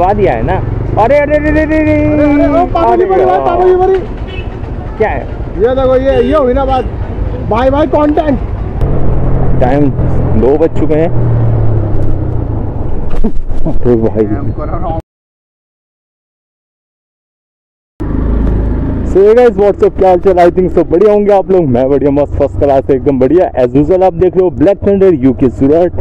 निकलवा दिया है ना। अरे अरे अरे अरे क्या है ये देखो, ये हुई ना बात। भाई भाई कंटेंट। टाइम 2 बज चुके हैं। तो भाई सो गाइस व्हाट्सअप, क्या हाल चाल? आई थिंक सब बढ़िया होंगे आप लोग। मैं बढ़िया, मस्त फर्स्ट क्लास एकदम बढ़िया एज यूजुअल। आप देख रहे हो ब्लैक थंडर यूके सूरत।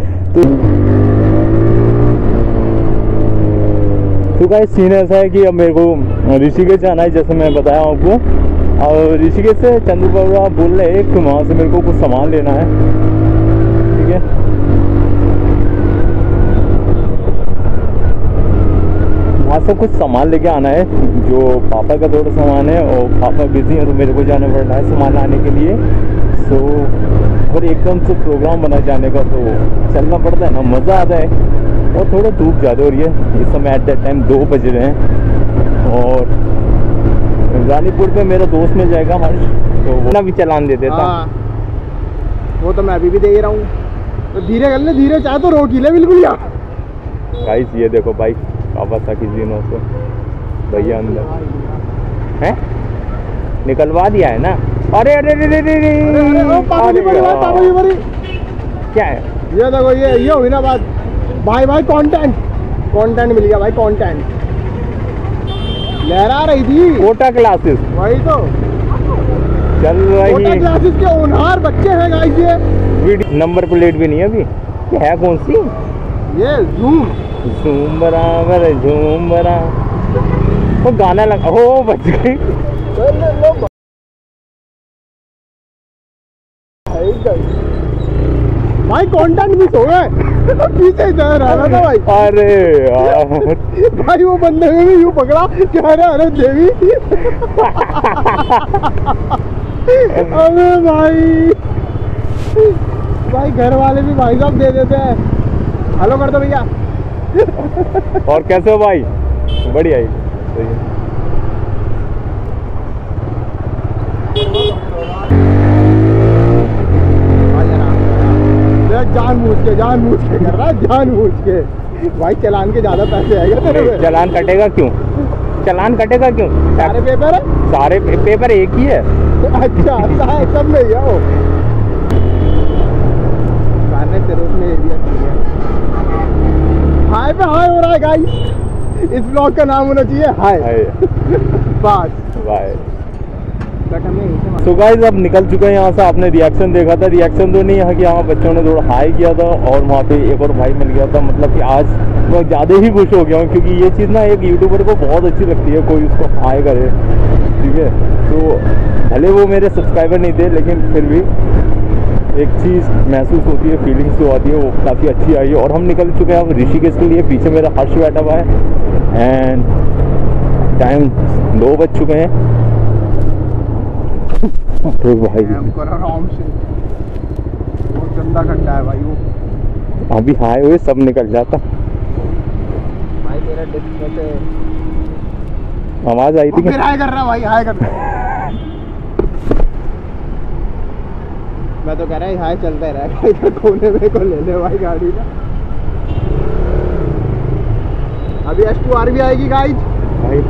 तो गाइस सीन ऐसा है कि अब मेरे को ऋषिकेश जाना है, जैसे मैं बताया आपको। और ऋषिकेश से चंद्रपुरा बोल रहे हैं कि वहाँ से मेरे को कुछ सामान लेना है, ठीक है। वहाँ से कुछ सामान लेके आना है, जो पापा का थोड़ा सामान है और पापा बिजी है तो मेरे को जाना पड़ रहा है सामान लाने के लिए। सो अगर एकदम से प्रोग्राम बना जाने का तो चलना पड़ता है ना, मज़ा आता है। और थोड़ा धूप ज़्यादा हो रही है इस समय, एट दैट टाइम 2 बज रहे हैं। और रानीपुर पे मेरा दोस्त मिल जाएगा हर्ष, तो वो ना भी चलान दे देता। वो तो मैं अभी भी दे ही रहा हूँ। तो धीरे कर ले, धीरे चाहे तो रोक ही ले बिल्कुल यार। गाइस ये देखो बाइक कावासाकी जीनो से भैया अंदर है, निकलवा दिया है ना। अरे अरे अरे अरे क्या है ये देखो, ये हुई ना बात। भाई भाई कंटेंट मिल गया भाई, कंटेंट लहरा रही थी। कोटा क्लासेस, वही तो चल रही। कोटा क्लासेस के ओनहार बच्चे हैं गाइस। ये नंबर प्लेट भी नहीं है अभी। क्या है, कौन सी? ये झूम बराबर झूम बराबर। वो गाना लगा, हो बच गई। भाई कंटेंट मिस हो गए। पीछे जा रहा था भाई। अरे यार भाई वो बंदे ने भी यूं पकड़ा, कह रहे अरे देवी। अरे भाई घर वाले भी भाई साहब दे देते हैं। हेलो कर दो भैया। और कैसे हो भाई? बढ़िया ही। जानबूझ के कर रहा है, जानबूझ के। भाई चलान के ज्यादा पैसे आएगा तेरे पे। चलान कटेगा क्यों? चलान कटेगा क्यों? सारे पेपर है, सारे पेपर एक ही है। अच्छा सब में ही है वो। तेरे उसमें एरिया हाई पे हाई हो रहा है गाइस। इस ब्लॉग का नाम होना चाहिए हाई। बस बाय। तो गाइस अब निकल चुके हैं यहाँ से। आपने रिएक्शन देखा था, रिएक्शन तो नहीं है कि यहाँ बच्चों ने थोड़ा हाई किया था और वहाँ पे एक और भाई मिल गया था। मतलब कि आज मैं ज़्यादा ही खुश हो गया हूँ, क्योंकि ये चीज़ ना एक यूट्यूबर को बहुत अच्छी लगती है, कोई उसको हाई करे, ठीक है। तो भले वो मेरे सब्सक्राइबर नहीं थे, लेकिन फिर भी एक चीज़ महसूस होती है, फीलिंग्स जो आती है वो काफ़ी अच्छी आई है। और हम निकल चुके हैं अब ऋषिकेश के लिए। पीछे मेरा हर्ष बैठा हुआ है एंड टाइम 2 बज चुके हैं। तो भाई आराम से, बहुत गंदा खड्डा है भाई वो। अभी हाई हुए सब निकल जाता। भाई तेरा डिस्क से आवाज आई थी। फिर हाई कर रहा भाई, हाई कर रहा। मैं तो कह रहा है हाई चलता ही रहा। इधर कोने में को ले ले भाई गाड़ी का। अभी S2R भी आएगी गाइस भाई।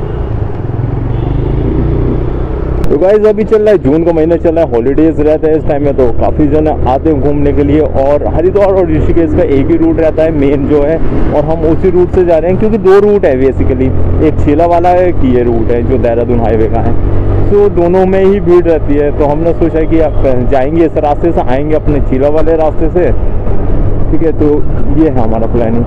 तो गाइस अभी चल रहा है, जून का महीना चल रहा है, हॉलीडेज रहता है इस टाइम में, तो काफ़ी जन आते हैं घूमने के लिए। और हरिद्वार और ऋषिकेश का एक ही रूट रहता है मेन जो है, और हम उसी रूट से जा रहे हैं, क्योंकि 2 रूट है बेसिकली। एक छीला वाला है कि ये रूट है जो देहरादून हाईवे का है। तो दोनों में ही भीड़ रहती है, तो हमने सोचा कि आप जाएंगे इस रास्ते से, आएंगे अपने छीला वाले रास्ते से, ठीक है। तो ये है हमारा प्लानिंग।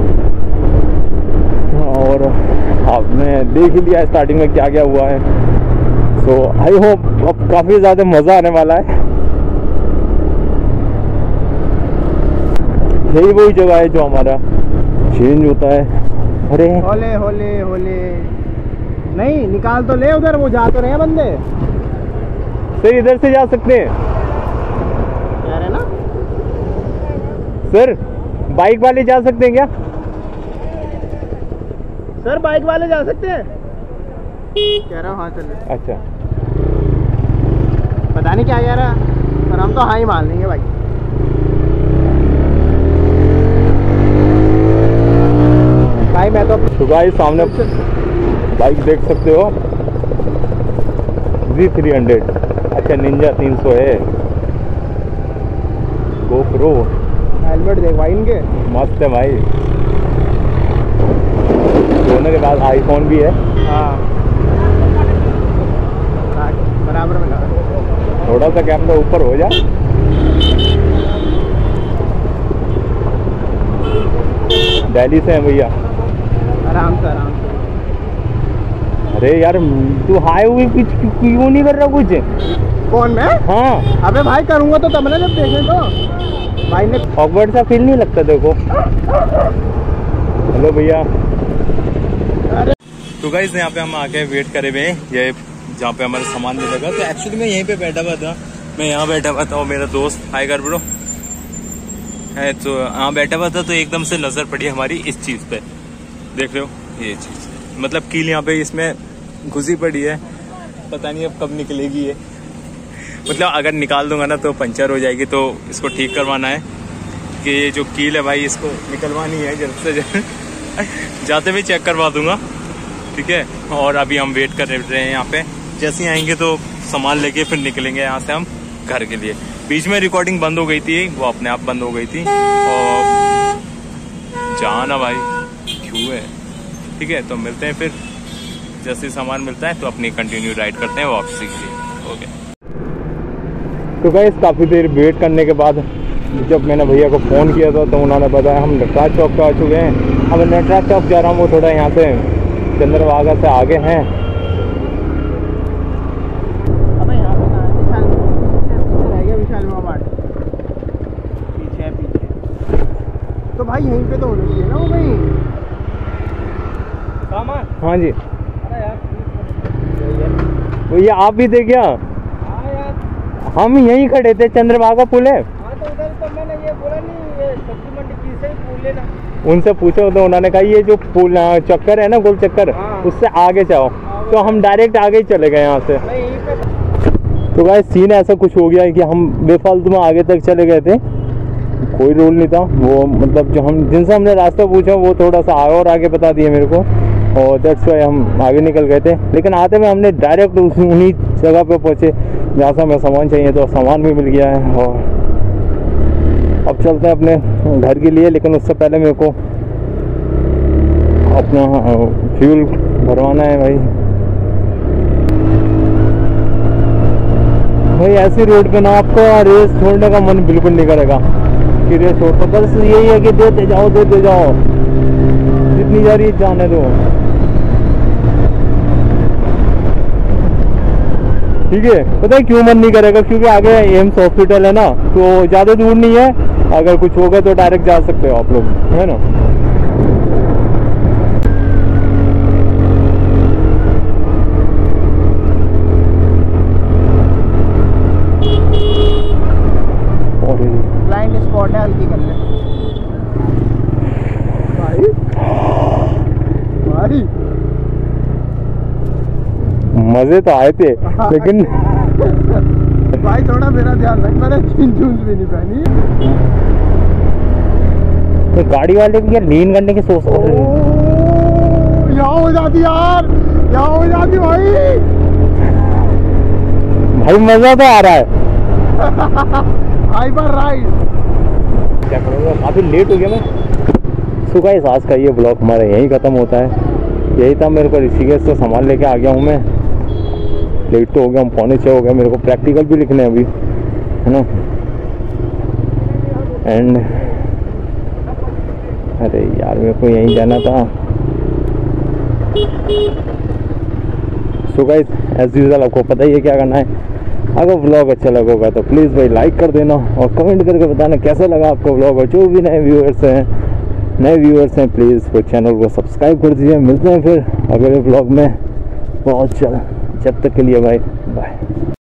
और आपने देख ही लिया स्टार्टिंग में क्या क्या हुआ है। तो आई होप अब काफ़ी ज़्यादा मज़ा आने वाला है। यही वही जगह है जो हमारा चेंज होता है। अरे होले होले होले नहीं निकाल तो ले उधर, वो जा तो रहे हैं बंदे। सर इधर से जा सकते हैं कह रहे ना सर? बाइक वाले जा सकते हैं क्या सर? बाइक वाले जा सकते हैं कह रहा हूँ। हाँ चल। अच्छा पता नहीं क्या कह रहा, पर हम तो हाँ ही मान लेंगे भाई। भाई मैं तो गाइस सामने बाइक देख सकते हो Z300, अच्छा निंजा 300 है। GoPro हेलमेट देख भाई इनके, मस्त है भाई। दोनों के पास आईफोन भी है। हाँ बराबर में लगा। थोड़ा सा कैमरा ऊपर हो जा। दिल्ली से हैं भैया। आराम से आराम से। अरे यार तू हाई हुई कुछ क्यों नहीं कर रहा कुछ? कौन मैं? हाँ अबे भाई करूँगा तो तब ना, जब देखें तो भाई ने। ऑकवर्ड सा फील नहीं लगता देखो? हेलो भैया। तो गाइस यहाँ पे हम आके वेट करे हुए हैं, ये जहाँ पे हमारा सामान मिलेगा। तो एक्चुअली मैं यहीं पे बैठा हुआ था, मैं यहाँ बैठा हुआ था और मेरा दोस्त हाय कर ब्रो है, तो यहाँ बैठा हुआ था। तो एकदम से नजर पड़ी हमारी इस चीज पे, देख रहे हो ये चीज, मतलब कील यहाँ पे इसमें घुसी पड़ी है। पता नहीं अब कब निकलेगी ये, मतलब अगर निकाल दूंगा ना तो पंचर हो जाएगी, तो इसको ठीक करवाना है कि ये जो कील है भाई इसको निकलवानी है जल्द से जल्द। जाते हुए चेक करवा दूंगा, ठीक है। और अभी हम वेट कर रहे हैं यहाँ पे, जैसे ही आएंगे तो सामान लेके फिर निकलेंगे यहाँ से हम घर के लिए। बीच में रिकॉर्डिंग बंद हो गई थी, वो अपने आप बंद हो गई थी। और जाना भाई क्यों है, ठीक है। तो मिलते हैं फिर, जैसे सामान मिलता है तो अपनी कंटिन्यू राइड करते हैं वापसी के लिए। ओके। तो गाइस काफ़ी देर वेट करने के बाद जब मैंने भैया को फ़ोन किया था तो उन्होंने बताया हम नटराज चौक पे आ चुके हैं। अब नटराज चौक जा रहा हूँ, वो थोड़ा यहाँ से चंद्रभागा से आगे हैं। अबे यहाँ पे कहाँ है? विशाल रह गया, विशाल मार्ट पीछे है, पीछे। तो भाई यहीं पे तो होना चाहिए ना वो भाई सामान। हाँ जी अरे यार भैया आप भी थे क्या? हाँ यार हम यहीं खड़े थे, चंद्रभागा पुल है। हाँ तो उधर तो मैंने ये बोला नहीं, ये सब्जी मंडी की से ही पुल लेना। उनसे पूछो तो उन्होंने कहा ये जो पुल चक्कर है ना, गोल चक्कर, हाँ। उससे आगे जाओ। तो हम डायरेक्ट आगे ही चले गए यहाँ से। मैं यहीं पे। तो गाइस सीन ऐसा कुछ हो गया है कि हम बेफालतू में आगे तक चले गए थे, कोई रूल नहीं था वो, मतलब जो हम जिनसे हमने रास्ता पूछा वो थोड़ा सा और आगे बता दिए मेरे को, और दैट्स वाई हम आगे निकल गए थे। लेकिन आते में हमने डायरेक्ट उन्हीं जगह पे पहुँचे जहाँ से हमें सामान चाहिए, तो सामान भी मिल गया है। और अब चलते हैं अपने घर के लिए, लेकिन उससे पहले मेरे को अपना फ्यूल भरवाना है भाई। भाई ऐसी रोड पे ना आपको रेस छोड़ने का मन बिल्कुल नहीं करेगा कि रेस छोड़, तो बस यही है कि देते जाओ जितनी जा रही है जाने दो, ठीक है। पता है क्यों मन नहीं करेगा? क्योंकि आगे एम्स हॉस्पिटल है ना, तो ज़्यादा दूर नहीं है, अगर कुछ होगा तो डायरेक्ट जा सकते हो आप लोग, है ना। ब्लाइंड स्पॉट है, हल्की कर ले भाई। भाई मजे तो आए थे लेकिन भाई थोड़ा मेरा ध्यान रख, मैंने जीन्स भी नहीं पहनी। तो गाड़ी वाले भी यार लीन करने की सोच कर रहे हैं। यहाँ हो जाती यार, यहाँ हो जाती भाई। भाई मजा तो आ रहा है। Hyper ride. क्या करूँगा, काफ़ी लेट हो गया मैं। सो गाइस आज का ये ब्लॉग हमारा यहीं ख़त्म होता है। यही था, मेरे को ऋषिकेश से सामान लेके आ गया हूँ मैं। लेट तो हो गया, हम 5:45 हो गया, मेरे को प्रैक्टिकल भी लिखने अभी, है ना। एंड अरे यार मेरे को यहीं जाना था। सो गाइस एज यूजुअल आपको पता ही है क्या करना है। अगर व्लॉग अच्छा लगा होगा तो प्लीज़ भाई लाइक कर देना और कमेंट करके बताना कैसा लगा आपको व्लॉग। और जो भी नए व्यूअर्स हैं प्लीज़ वो चैनल को सब्सक्राइब कर दीजिए। मिलते हैं फिर अगले व्लॉग में बहुत जल्द, जब तक के लिए भाई बाय।